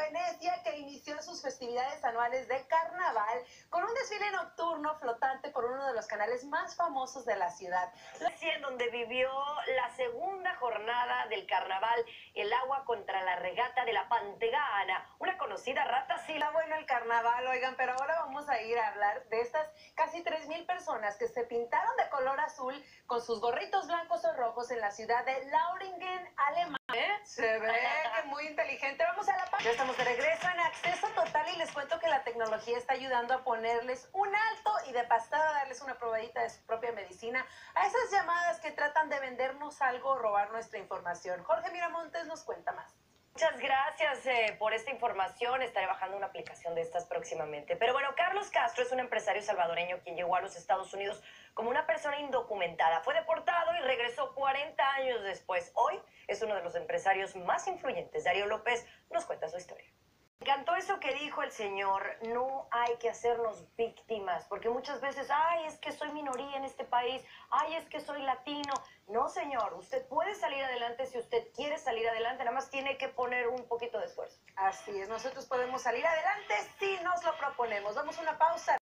Venecia, que inició sus festividades anuales de carnaval con un desfile nocturno flotante por uno de los canales más famosos de la ciudad. En donde vivió la segunda jornada del carnaval, el agua contra la regata de la Pantegana, una conocida rata sí. Está bueno el carnaval, oigan, pero ahora vamos a ir a hablar de estas casi 3,000 personas que se pintaron de color azul con sus gorritos blancos o rojos en la ciudad de Lauringen, Alemania. Se ve que muy inteligente. Vamos a la página. Ya estamos de regreso en Acceso Total y les cuento que la tecnología está ayudando a ponerles un alto y de pasada darles una probadita de su propia medicina a esas llamadas que tratan de vendernos algo o robar nuestra información. Jorge Miramontes nos cuenta más. Muchas gracias por esta información. Estaré bajando una aplicación de estas próximamente. Pero bueno, Carlos Castro es un empresario salvadoreño quien llegó a los Estados Unidos como una persona indocumentada. Fue deportado y regresó 40 años después. Hoy es uno de los empresarios más influyentes. Darío López nos cuenta su historia. Me encantó eso que dijo el señor, no hay que hacernos víctimas, porque muchas veces, ay, es que soy minoría en este país, ay, es que soy latino. No, señor, usted puede salir adelante si usted quiere salir adelante, nada más tiene que poner un poquito de esfuerzo. Así es, nosotros podemos salir adelante si nos lo proponemos. Vamos a una pausa.